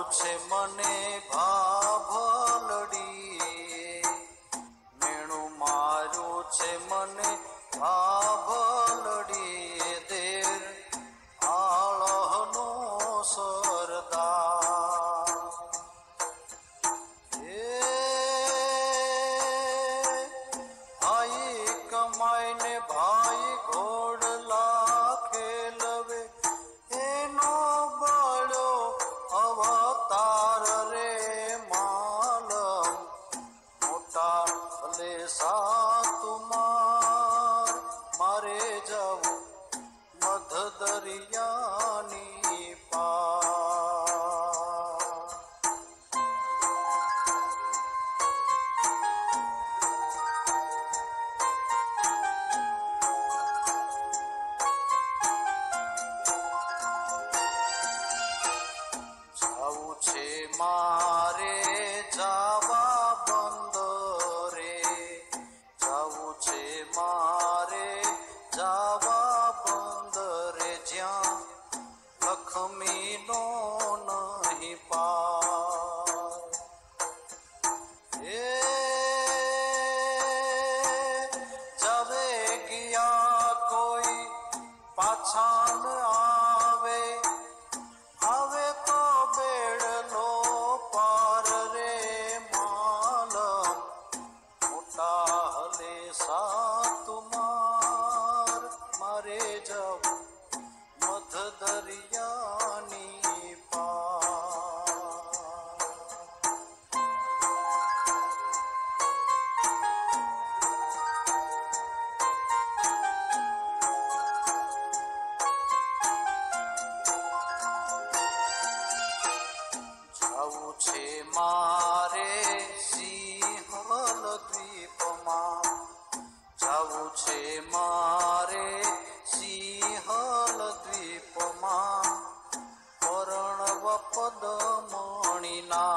छे मने भाभलडी मेणु मारू छे मने भाभलडी देर आळहनो सरदार भाई कमाई ने भाई घोड़ला खेलवे एनो बड़ो अवतार रे मालम मोटा भले तुमार मारे जाऊ मध दरियानी पार जाऊ छे मारे जावा बंदरे जाऊ छे मारे जावा बंदरे ज्या लक्ष्मी नो नहीं पार जवे गया कोई पाछा न आवे आवे तो बेड़लो पार रे मालम मोटा हले तुमार मारे जब मध दरियानी पार जाऊ छे मारे सिंहल द्वीप मां जाऊ छे मारे सिंहल द्वीप मां पर्णव पदमणिना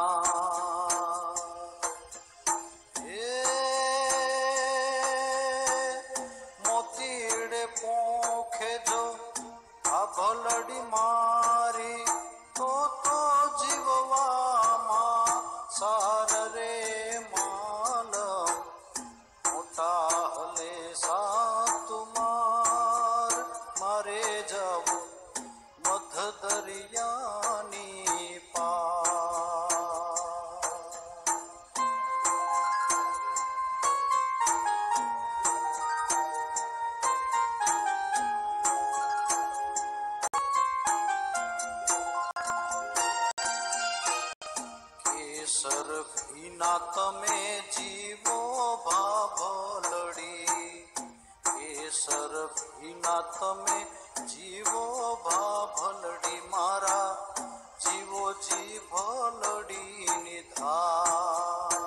मोतीड़े पोखे जो भाभलडी मारी तो जीववा सार रे मालम मोटा हले तुमार मारे जाऊ मध दरियानी पार केसर भीना तमे जीवो भाभलडी केसर भीना तमे जीवो भाभलडी मारा जीवो जी भलडी निधार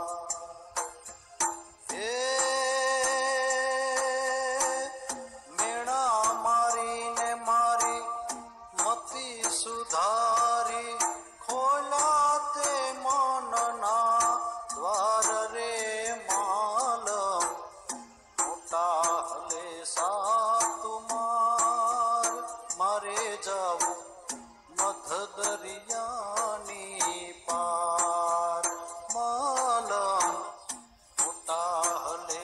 मेणा मारी ने मारी मती सुधारी खोलाते मनना द्वार रे मालम मोटा हले तुमार मारे जाऊ मध दरियानी पार मालम मोटा हले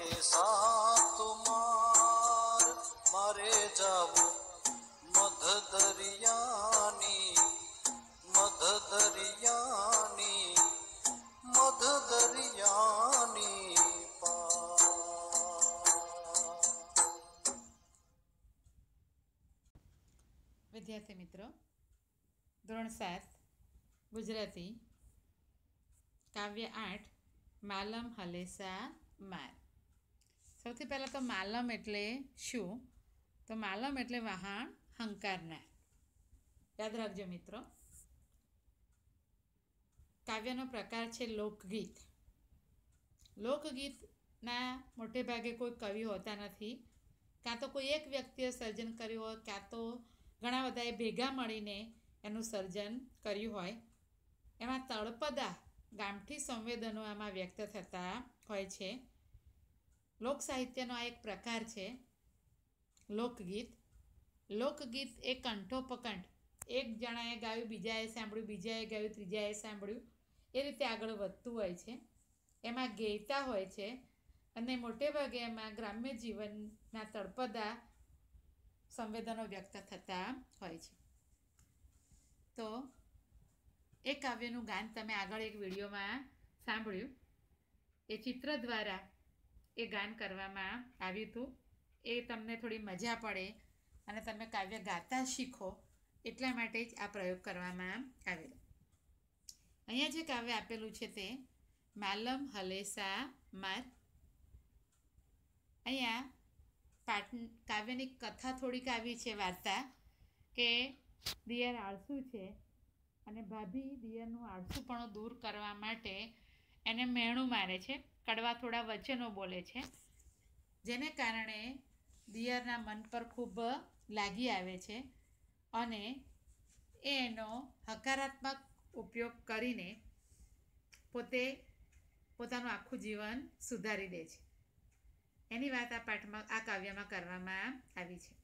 तुमार मारे जाऊ मध दरियानी पार। विद्यार्थी मित्रों, ધોરણ 7 ગુજરાતી કાવ્ય 8 માલમ હલેસા માર। સૌથી પહેલાં તો માલમ એટલે શું? તો માલમ એટલે વહાણ હંકારનાર। યાદ રાખજો મિત્રો। કાવ્યનો પ્રકાર છે લોકગીત। લોકગીતના મોટે ભાગે કોઈ કવિ હોતા નથી, કાં તો કોઈ એક વ્યક્તિએ સર્જન કર્યું હોય, કાં તો ઘણા બધાએ ભેગા મળીને એનું સર્જન કર્યું હોય। એમાં તળપદા ગામઠી સંવેદનો આમાં વ્યક્ત થતા હોય છે। લોક સાહિત્યનો આ એક પ્રકાર છે લોકગીત। લોકગીત એ કંઠોપકંઠ એક જણાએ ગાયું, બીજાએ સાંભળ્યું, બીજાએ ગાયું, ત્રીજાએ સાંભળ્યું, એ રીતે આગળ વધતું હોય છે. એમાં ગેયતા હોય છે અને મોટે ભાગે એમાં ગ્રામ્ય જીવનના તળપદા સંવેદનો વ્યક્ત થતા હોય છે. તો એ કાવ્યનું ગાન તમે આગળ એક વિડીયોમાં સાંભળ્યું. એ ચિત્ર દ્વારા એ ગાન કરવામાં આવ્યું હતું. એ તમને થોડી મજા પડે અને તમે કાવ્ય ગાતા શીખો એટલા માટે જ આ પ્રયોગ કરવામાં આવેલો. અહીંયા જે કાવ્ય આપેલું છે તે માલમ હલેસા માર. અહીંયા કાવ્યની કથા થોડીક આવી છે, વાર્તા, કે દિયર આળસુ છે અને ભાભી દિયરનું આળસુપણું દૂર કરવા માટે એને મેણું મારે છે, કડવા થોડા વચનો બોલે છે, જેને કારણે દિયરના મન પર ખૂબ લાગી આવે છે અને એનો હકારાત્મક ઉપયોગ કરીને પોતાનું આખું જીવન સુધારી દે છે. એની વાત આ કાવ્યમાં કરવામાં આવી છે.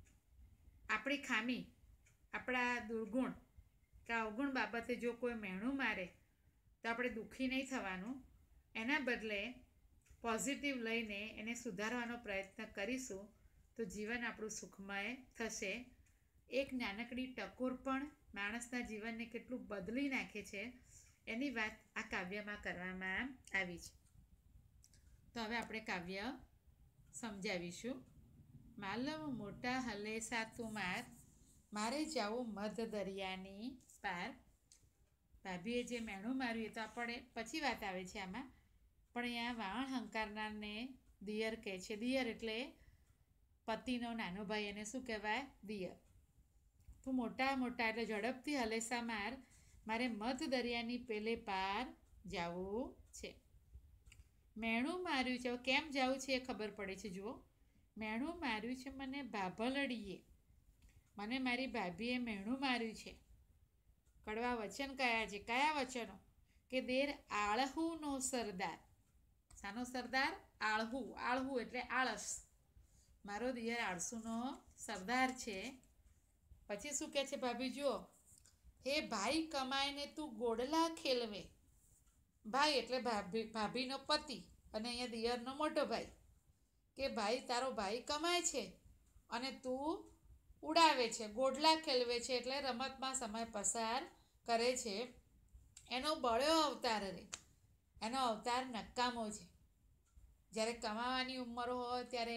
આપણી ખામી, આપણા દુર્ગુણ કે અવગુણ બાબતે જો કોઈ મેણું મારે તો આપણે દુઃખી નહીં થવાનું. એના બદલે પોઝિટિવ લઈને એને સુધારવાનો પ્રયત્ન કરીશું તો જીવન આપણું સુખમય થશે. એક નાનકડી ટકોર પણ માણસના જીવનને કેટલું બદલી નાખે છે એની વાત આ કાવ્યમાં કરવામાં આવી છે. તો હવે આપણે કાવ્ય સમજાવીશું. માલમ મોટા હલેસા તું માર, મારે જાવું મધ દરિયાની પાર. ભાભીએ જે મેણું માર્યું એ તો આપણે પછી વાત આવે છે આમાં, પણ અહીંયા વાવણ હંકારનારને દિયર કહે છે. દિયર એટલે પતિનો નાનો ભાઈ, એને શું કહેવાય? દિયર. તું મોટા એટલે ઝડપથી હલેસા માર, મારે મધ દરિયાની પેલે પાર જાવું છે. મેણું માર્યું છે, કેમ જાવું છે એ ખબર પડે છે. જુઓ, મેણું માર્યું છે મને ભાભલડીએ, મને મારી ભાભીએ મેણું માર્યું છે. કડવા વચન કયા છે? કયા વચનો? કે દેર આળહુનો સરદાર. શાનો સરદાર? આળહુ. આળહુ એટલે આળસ. મારો દિયર આળસુનો સરદાર છે. પછી શું કહે છે ભાભી? જુઓ, હે ભાઈ કમાઈને તું ગોડલા ખેલવે. ભાઈ એટલે ભાભીનો પતિ અને અહીંયા દિયરનો મોટો ભાઈ. કે ભાઈ, તારો ભાઈ કમાય છે અને તું ઉડાવે છે, ગોડલા ખેલવે છે એટલે રમતમાં સમય પસાર કરે છે. એનો બળ્યો અવતાર રે, એનો અવતાર નકામો છે. જ્યારે કમાવાની ઉંમર હોય ત્યારે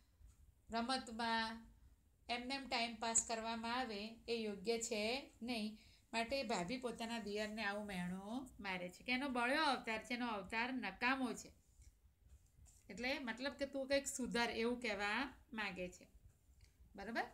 રમતમાં એમને ટાઈમ પાસ કરવામાં આવે એ યોગ્ય છે નહીં. માટે ભાભી પોતાના દિયરને આવું મેણું મારે છે કે એનો બળ્યો અવતાર છે, એનો અવતાર નકામો છે. એટલે મતલબ કે તું કંઈક સુધાર એવું કહેવા માગે છે. બરાબર?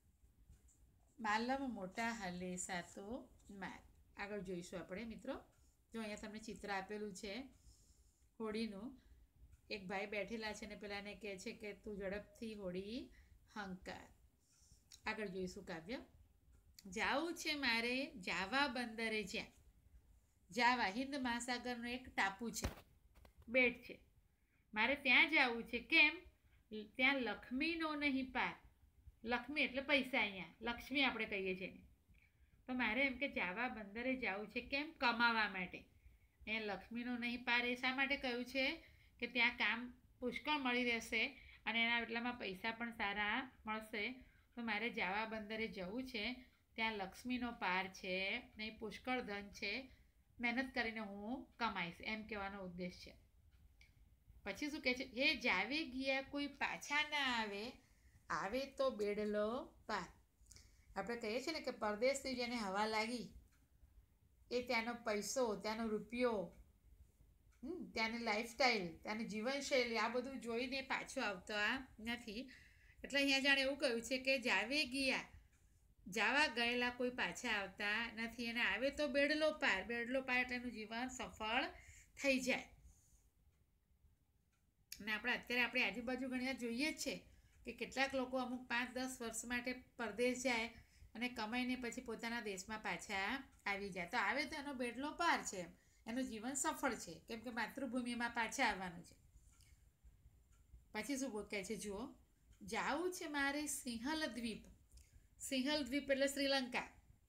માલમ મોટા હલેસા તો માર. આગળ જોઈશું આપણે મિત્રો. જો અહીંયા તમને ચિત્ર આપેલું છે હોડીનું. એક ભાઈ બેઠેલા છે ને પેલાને કહે છે કે તું ઝડપથી હોડી હંકાર. આગળ જોઈશું કાવ્ય. જાવું છે મારે જાવા બંદરે. જ્યાં જાવા હિન્દ મહાસાગરનો એક ટાપુ છે, બેટ છે, મારે ત્યાં જવું છે. કેમ? ત્યાં લક્ષ્મીનો નહીં પાર. લક્ષ્મી એટલે પૈસા, અહીંયા લક્ષ્મી આપણે કહીએ છીએ. તો મારે એમ કે જાવા બંદરે જવું છે. કેમ? કમાવા માટે. અહીંયા લક્ષ્મીનો નહીં પાર એ શા માટે કહ્યું છે? કે ત્યાં કામ પુષ્કળ મળી રહેશે અને એના એટલામાં પૈસા પણ સારા મળશે. તો મારે જાવા બંદરે જવું છે, ત્યાં લક્ષ્મીનો પાર છે, નહીં પુષ્કળ ધન છે, મહેનત કરીને હું કમાઈશ, એમ કહેવાનો ઉદ્દેશ છે. પછી શું કહે છે? હે જાવે ગયા કોઈ પાછા ના આવે, આવે તો બેડલો પાર. આપણે કહીએ છીએ ને કે પરદેશથી જેને હવા લાગી એ ત્યાંનો પૈસો, ત્યાંનો રૂપિયો, ત્યાંની લાઈફસ્ટાઈલ, ત્યાંની જીવનશૈલી આ બધું જોઈને પાછો આવતા નથી. એટલે અહીંયા જાણે એવું કહ્યું છે કે જાવે ગયા, જાવા ગયેલા કોઈ પાછા આવતા નથી અને આવે તો બેડલો પાર. બેડલો પાર એટલે એનું જીવન સફળ થઈ જાય. અને અત્યારે આપણી આજુબાજુ ઘણી વાર જોઈએ જ છે કે કેટલાક લોકો અમુક 5-10 વર્ષ માટે પરદેશ જાય અને કમાઈને પછી પોતાના દેશમાં પાછા આવી જાય. તો આવે તો એનો બેડલો પાર છે, એનું જીવન સફળ છે, કેમ કે માતૃભૂમિમાં પાછા આવવાનું છે. પછી શું કહે છે? જુઓ, જાવું છે મારે સિંહલ દ્વીપ. સિંહલ દ્વીપ એટલે શ્રીલંકા.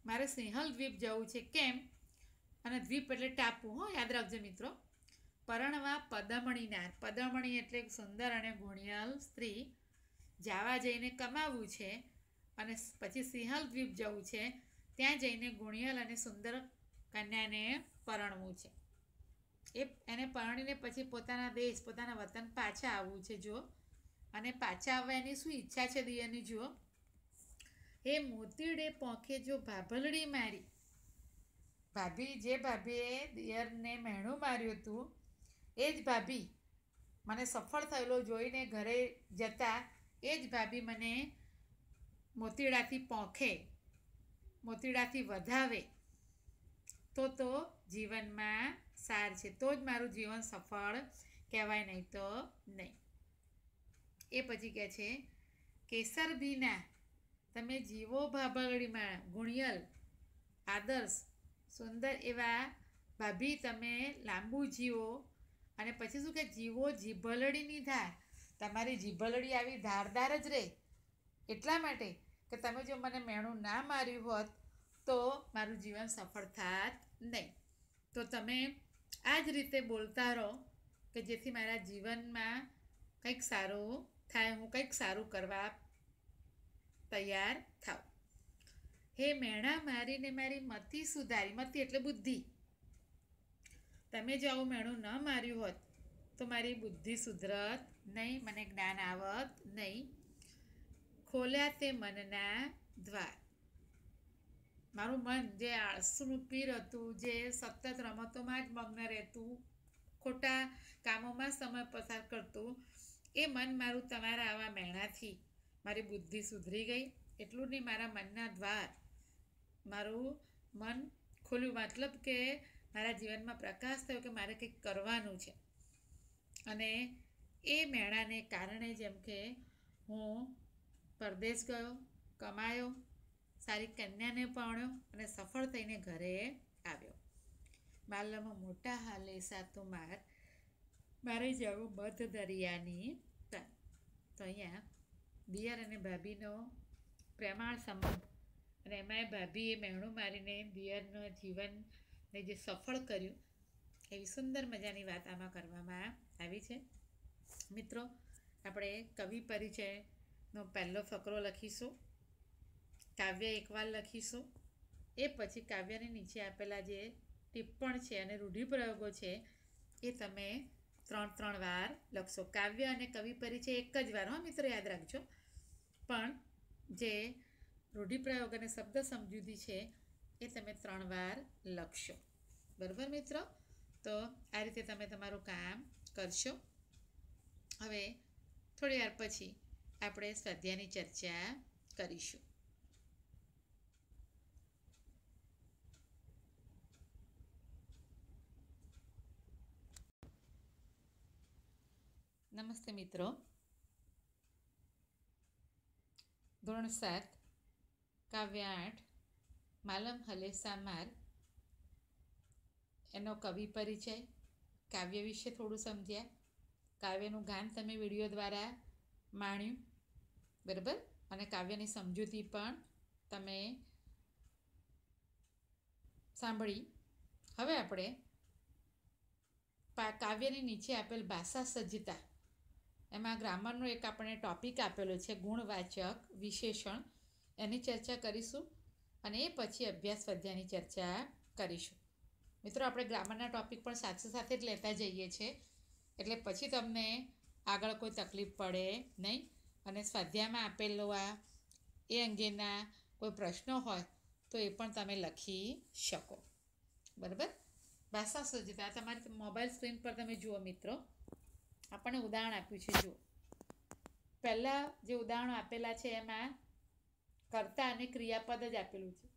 મારે સિંહલ દ્વીપ જવું છે. કેમ? અને દ્વીપ એટલે ટાપુ, હો, યાદ રાખજો મિત્રો. પરણવા પદમણીનાર, પદમણી એટલે સુંદર અને ગુણિયલ સ્ત્રી, જાવા જઈને કમાવવું છે અને પછી સિંહલ દ્વીપ જવું છે, ત્યાં જઈને ગુણિયલ અને સુંદર કન્યાને પરણવું છે. એને પરણીને પછી પોતાના દેશ, પોતાના વતન પાછા આવવું છે. જો અને પાછા આવવા એની શું ઈચ્છા છે દિયરની? જુઓ, એ મોતીડે પોંખે જો ભાભલડી મારી, ભાભીએ દિયરને મહેણું માર્યું હતું, એ જ ભાભી મને સફળ થયેલો જોઈને ઘરે જતા એ જ ભાભી મને મોતીડાથી પોંખે, મોતીડાથી વધાવે તો જીવનમાં સાર છે, તો જ મારું જીવન સફળ કહેવાય, નહીં તો નહીં. એ પછી કહે છે, કેસર ભીના તમે જીવો ભાભલડીમાં, ગુણિયલ આદર્શ સુંદર એવા ભાભી તમે લાંબુ જીવો. અને પછી શું કે, જીવો જીભલડીની ધાર, તમારી જીભલડી આવી ધારદાર જ રહે, એટલા માટે કે તમે જો મને મેણું ના માર્યું હોત તો મારું જીવન સફળ થાત નહીં. તો તમે આ જ રીતે બોલતા રહો કે જેથી મારા જીવનમાં કંઈક સારું થાય, હું કંઈક સારું કરવા તૈયાર થાવ. હે મેણા મારીને મારી મતિ સુધારી, મતિ એટલે બુદ્ધિ, તમે જો આવું મેણું ન માર્યું હોત તો મારી બુદ્ધિ સુધરત નહીં, મને જ્ઞાન આવત નહીં. ખોલ્યા તે મનના દ્વાર, મારું મન જે આળસુનું પીર હતું, જે સતત રમતોમાં જ મગ્ન રહેતું, ખોટા કામોમાં સમય પસાર કરતું, એ મન મારું તમારા આવા મેણાથી મારી બુદ્ધિ સુધરી ગઈ. એટલું નહીં, મારા મનના દ્વાર, મારું મન ખોલ્યું, મતલબ કે મારા જીવનમાં પ્રકાશ થયો કે મારે કંઈક કરવાનું છે. અને એ મેળાને કારણે જેમ કે હું પરદેશ ગયો, કમાયો, સારી કન્યાને પરણ્યો અને સફળ થઈને ઘરે આવ્યો. માલમાં મોટા હાલે સાતો મારે જવું મધ દરિયાની તટ. તો અહીંયા દિયર અને ભાભીનો પ્રેમાળ સંબંધ, અને એમાંય ભાભીએ મહેણું મારીને દિયરનું જીવનને જે સફળ કર્યું, એવી સુંદર મજાની વાત આમાં કરવામાં આવી છે. મિત્રો, આપણે કવિ પરિચયનો પહેલો ફકરો લખીશું, કાવ્ય એકવાર લખીશું, એ પછી કાવ્યની નીચે આપેલા જે ટિપ્પણ છે અને રૂઢિપ્રયોગો છે એ તમે 3 વાર લખશો. કાવ્ય અને કવિ પરિચય એક જ વાર, હા મિત્રો, યાદ રાખજો. પણ જે રૂઢિપ્રયોગ અને શબ્દ સમજૂતી છે એ તમે 3 વાર લખશો. બરાબર મિત્રો? તો આ રીતે તમે તમારું કામ કરશો. હવે થોડી વાર પછી આપણે સ્વાધ્યાયની ચર્ચા કરીશું. નમસ્તે મિત્રો. ધોરણ 7 કાવ્ય 8 માલમ હલેસા માર એનો કવિ પરિચય, કાવ્ય વિશે થોડું સમજ્યા, કાવ્યનું ગાન તમે વિડીયો દ્વારા માણ્યું, બરાબર? અને કાવ્યની સમજૂતી પણ તમે સાંભળી. હવે આપણે કાવ્યની નીચે આપેલ ભાષા સજ્જતા, એમાં ગ્રામરનો એક આપણે ટોપિક આપેલો છે, ગુણવાચક વિશેષણ, એની ચર્ચા કરીશું અને એ પછી અભ્યાસ સ્વાધ્યાયની ચર્ચા કરીશું. મિત્રો, આપણે ગ્રામરના ટોપિક પણ સાથે જ લેતા જઈએ છીએ, એટલે પછી તમને આગળ કોઈ તકલીફ પડે નહીં. અને સ્વાધ્યાયમાં આપેલો એ અંગેના કોઈ પ્રશ્નો હોય તો એ પણ તમે લખી શકો. બરાબર? ભાષા સજ્જતા તમારી મોબાઈલ સ્ક્રીન પર તમે જુઓ મિત્રો, આપણને ઉદાહરણ આપ્યું છે. જુઓ, પહેલાં જે ઉદાહરણો આપેલા છે એમાં કર્તા અને ક્રિયાપદ જ આપેલું છે.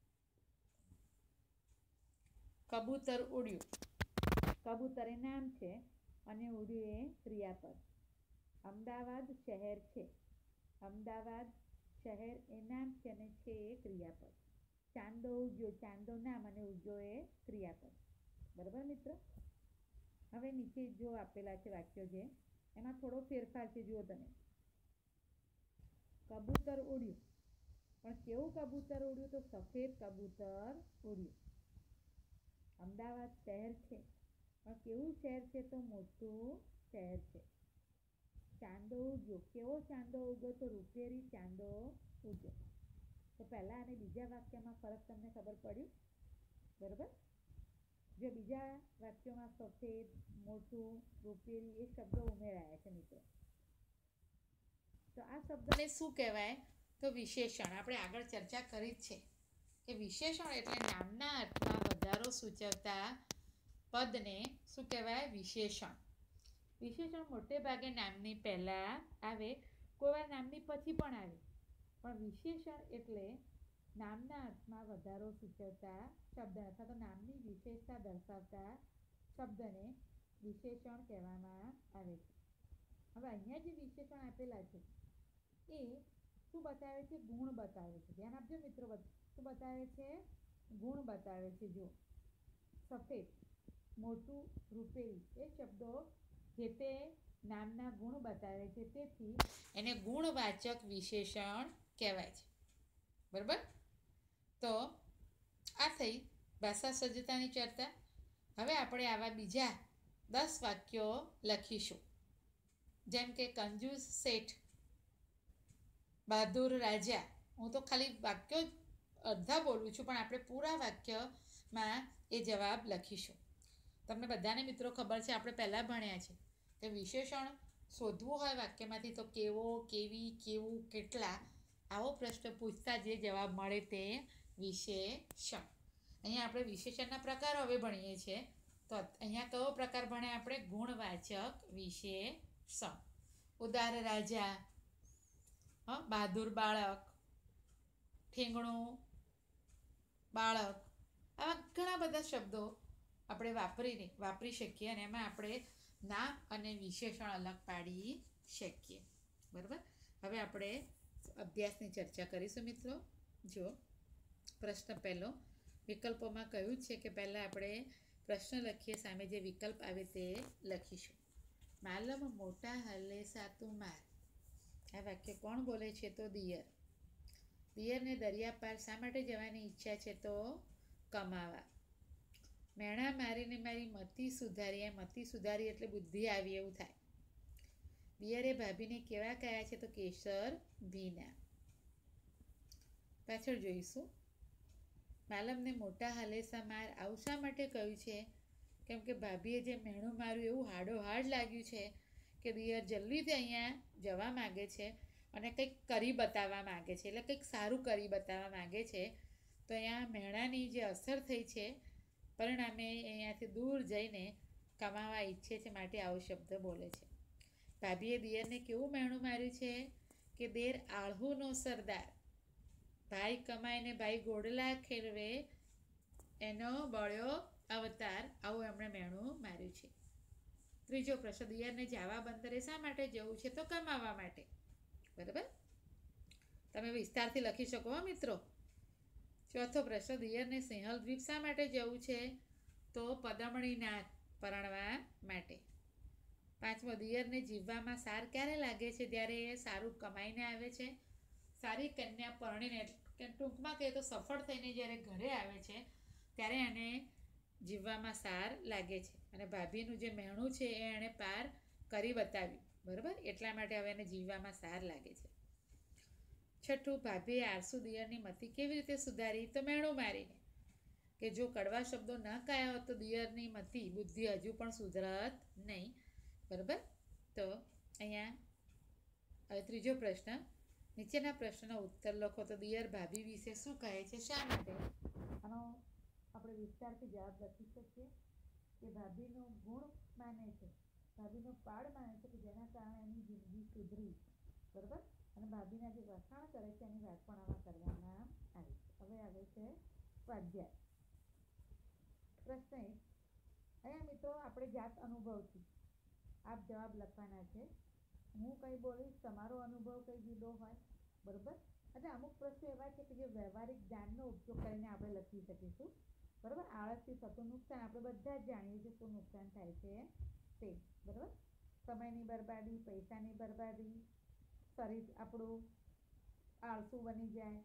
કબૂતર ઉડ્યું, કબૂતર એ નામ છે અને ઉડ્યું એ ક્રિયાપદ. અમદાવાદ શહેર છે, અમદાવાદ શહેર એ નામ છે અને છે એ ક્રિયાપદ. ચાંદો ઉગ્યો, ચાંદો નામ અને ઉગ્યો એ ક્રિયાપદ. બરાબર મિત્રો? હવે નીચે જો આપેલા છે વાક્યો, જે એમાં થોડો ફેરફાર છે. જુઓ તમે, કબૂતર ઉડ્યું, પણ કેવું કબૂતર ઉડ્યું? તો સફેદ કબૂતર ઉડ્યું. અમદાવાદ શહેર છે, પણ કેવું શહેર છે? તો મોટું શહેર છે. ચાંદો ઉગ્યો. કેવો ચાંદો ઉગ્યો? તો રૂપેરી ચાંદો ઉગ્યો. તો પહેલા અને બીજા વાક્યમાં ફરક તમને ખબર પડી? બરાબર. જો બીજા વાક્યોમાં સફેદ, મોટું, રૂપેરી એ શબ્દો ઉમેરાયા છે મિત્રો. તો આ શબ્દને શું કહેવાય? તો વિશેષણ. આપણે આગળ ચર્ચા કરી જ છે કે વિશેષણ એટલે નામના અર્થમાં વધારો સૂચવતા પદને શું કહેવાય? વિશેષણ. વિશેષણ મોટે ભાગે નામની પહેલાં આવે, કોઈ વાર નામની પછી પણ આવે, પણ વિશેષણ એટલે નામના અર્થમાં વધારો સૂચવતા શબ્દ અથવા તો નામની વિશેષતા દર્શાવતા શબ્દને વિશેષણ કહેવામાં આવે છે. હવે અહીંયા જે વિશેષણ આપેલા છે એ શું બતાવે છે? ગુણ બતાવે છે. ધ્યાન આપજો મિત્રો. શું બતાવે છે? ગુણ બતાવે છે. જો સફેદ, મોટું, રૂપેરી એ શબ્દો જે તે નામના ગુણ બતાવે છે, તેથી એને ગુણવાચક વિશેષણ કહેવાય છે. બરાબર. તો આ થઈ ભાષા સજ્જતાની ચર્ચા. હવે આપણે આવા બીજા 10 વાક્યો લખીશું. જેમ કે કંજૂસ શેઠ, બહાદુર રાજા. હું તો ખાલી વાક્યો અડધા બોલું છું, પણ આપણે પૂરા વાક્યમાં એ જવાબ લખીશું. તમને બધાને મિત્રો ખબર છે, આપણે પહેલાં ભણ્યા છે કે વિશેષણ શોધવું હોય વાક્યમાંથી તો કેવો, કેવી, કેવું, કેટલા આવો પ્રશ્ન પૂછતા જે જવાબ મળે તે વિશેષણ. અહીંયા આપણે વિશેષણના પ્રકારો હવે ભણીએ છીએ. તો અહીંયા કયો પ્રકાર ભણ્યા આપણે? ગુણવાચક વિશેષણ. ઉદાર રાજા, બહાદુર બાળક, ઠેંગણું બાળક, આવા ઘણા બધા શબ્દો આપણે વાપરી શકીએ અને એમાં આપણે નામ અને વિશેષણ અલગ પાડી શકીએ. બરાબર. હવે આપણે અભ્યાસની ચર્ચા કરીશું મિત્રો. જો પ્રશ્ન પહેલો, વિકલ્પોમાં કહ્યું છે કે પહેલાં આપણે પ્રશ્ન લખીએ, સામે જે વિકલ્પ આવે તે લખીશું. માલમ મોટા હલેસા તું માર. આ વાક્ય કોણ બોલે છે? તો દિયર. દિયરને દરિયા પાર શા માટે જવાની ઈચ્છા છે? તો કમાવા. મેણા મારીને મારી મતિ સુધારી. આ મતિ સુધારી એટલે બુદ્ધિ આવી એવું થાય. દિયરે ભાભીને કેવા કયા છે? તો કેસર ભીના. પાછળ જોઈશું. માલમને મોટા હલેસા માર આવું શા માટે કહ્યું છે? કેમ કે ભાભીએ જે મેણું માર્યું એવું હાડોહાડ લાગ્યું છે કે દિયર જલ્દીથી અહીંયા જવા માગે છે અને કંઈક કરી બતાવવા માગે છે, એટલે કંઈક સારું કરી બતાવવા માગે છે. તો અહીંયા મેણાની જે અસર થઈ છે, પરિણામે અહીંયાથી દૂર જઈને કમાવા ઈચ્છે છે, માટે આવો શબ્દ બોલે છે. ભાભીએ દિયરને કેવું મેણું માર્યું છે કે દેર આળહુનો સરદાર. ભાઈ કમાઈને ભાઈ ગોડલા ખેરવે એનો બળ્યો અવતાર. આવું એમણે મેણું માર્યું છે. ત્રીજો પ્રશ્ન, દિયરને જાવા બંદરે શા માટે જવું છે? તો કમાવા માટે. બરાબર. તમે વિસ્તારથી લખી શકો મિત્રો. ચોથો પ્રશ્ન, દિયરને સિંહલ દ્વીપ શા માટે જવું છે? તો પદમણીનાથ પરણવા માટે. પાંચમો, દિયરને જીવવામાં સાર ક્યારે લાગે છે? જ્યારે એ સારું કમાઈને આવે છે, સારી કન્યા પરણીને, ટૂંકમાં કહીએ તો સફળ થઈને જ્યારે ઘરે આવે છે ત્યારે એને જીવવામાં સાર લાગે છે અને ભાભીનું જે મહેણું છે એ એણે પાર કરી બતાવ્યું. બરાબર. એટલા માટે હવે એને જીવવામાં સાર લાગે છે. છઠ્ઠું, ભાભીએ આરસુ દિયરની મતિ કેવી રીતે સુધારી? તો મેણું મારીને. કે જો કડવા શબ્દો ન કયા હોત તો દિયરની મતિ બુદ્ધિ હજુ પણ સુધરત નહીં. બરાબર. તો અહીંયા હવે ત્રીજો પ્રશ્ન, નીચેના પ્રશ્નનો ઉત્તર લખો. તો દિયર ભાભી વિશે શું કહે છે? શા માટે? આનો આપણે વિસ્તારથી જવાબ લખી શકીએ કે ભાભીનો ગુણ માને છે, ભાભીનો પાડ માને છે કે જેના કારણે એની જિંદગી સુધરી. બરાબર. અને ભાભીના જે વખાણ કરે છે એની વાત પણ આમાં કરવામાં આવી છે. હવે આવે છે સ્વાધ્યાય. પ્રશ્ન 1. અહીંયા મિત્રો આપણે જાત અનુભવથી આપ જવાબ લખવાના છે. હું કંઈ બોલીશ, તમારો અનુભવ કંઈ જુદો હોય. બરાબર. અને અમુક પ્રશ્નો એવા છે કે જે વ્યવહારિક જ્ઞાનનો ઉપયોગ કરીને આપણે લખી શકીશું. બરાબર. આળસથી થતું નુકસાન આપણે બધા જ જાણીએ છીએ શું નુકસાન થાય છે તે. બરાબર. સમયની બરબાદી, પૈસાની બરબાદી, શરીર આપણું આળસુ બની જાય,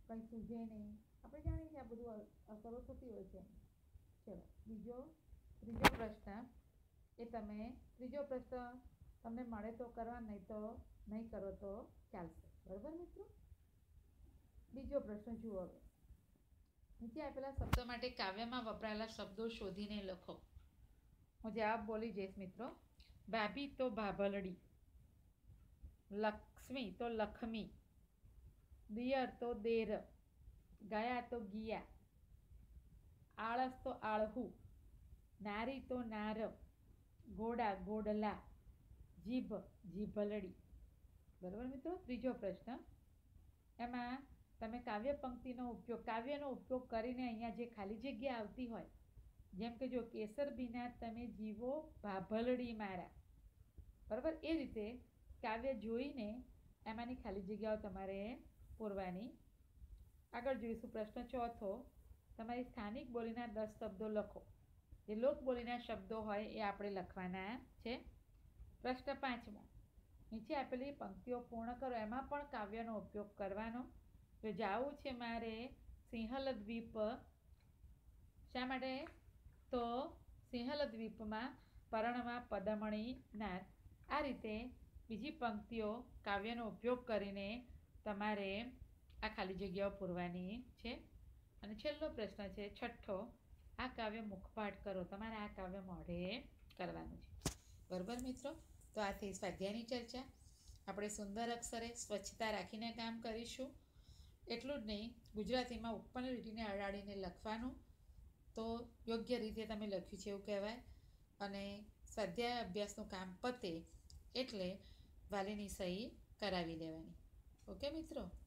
કંઈ સૂઝે નહીં. આપણે જાણીએ છીએ આ બધું અસરો થતી હોય છે. ચલો ત્રીજો પ્રશ્ન એ ત્રીજો પ્રશ્ન તમને મળે તો કરવા, નહીં તો નહીં કરો તો ચાલશે. બરાબર મિત્રો? બીજો પ્રશ્ન જુઓ હવે. નીચે આપેલા શબ્દો માટે કાવ્યમાં વપરાયેલા શબ્દો શોધીને લખો. હું જવાબ બોલી જઈશ મિત્રો. ભાભી તો ભાભલડી, લક્ષ્મી તો લખમી, દિયર તો દેર, ગયા તો ગિયા, આળસ તો આળહુ, નારી તો નાર, ઘોડા ઘોડલા, જીભ જીભલડી. બરાબર મિત્રો? ત્રીજો પ્રશ્ન એમાં તમે કાવ્યનો ઉપયોગ કરીને અહીંયા જે ખાલી જગ્યા આવતી હોય, જેમ કે જો કેસર બીના તમે જીવો ભાભલડી મારા, બરાબર? એ રીતે કાવ્ય જોઈને એમાંની ખાલી જગ્યાઓ તમારે પૂરવાની. આગળ જોઈશું પ્રશ્ન ચોથો. તમારી સ્થાનિક બોલીના 10 શબ્દો લખો. જે લોકબોલીના શબ્દો હોય એ આપણે લખવાના છે. પ્રશ્ન પાંચમો. નીચે આપેલી પંક્તિઓ પૂર્ણ કરો. એમાં પણ કાવ્યનો ઉપયોગ કરવાનો. જો જાવું છે મારે સિંહલ દ્વીપ, શા માટે? તો સિંહલ દ્વીપમાં પરણમાં પદમણી નાથ. આ રીતે બીજી પંક્તિઓ કાવ્યનો ઉપયોગ કરીને તમારે આ ખાલી જગ્યાઓ પૂરવાની છે. અને છેલ્લો પ્રશ્ન છે છઠ્ઠો. આ કાવ્ય મુખપાઠ કરો. તમારે આ કાવ્ય મોઢે કરવાનું છે. બરાબર મિત્રો? તો આ થઈ સ્વાધ્યાયની ચર્ચા. આપણે સુંદર અક્ષરે સ્વચ્છતા રાખીને કામ કરીશું. એટલું જ નહીં, ગુજરાતીમાં ઉપરની લીટીને અડાડીને લખવાનું, તો યોગ્ય રીતે તમે લખ્યું છે એવું કહેવાય. અને સ્વાધ્યાય અભ્યાસનું કામ પતે એટલે વાલીની સહી કરાવી દેવાની. ઓકે મિત્રો?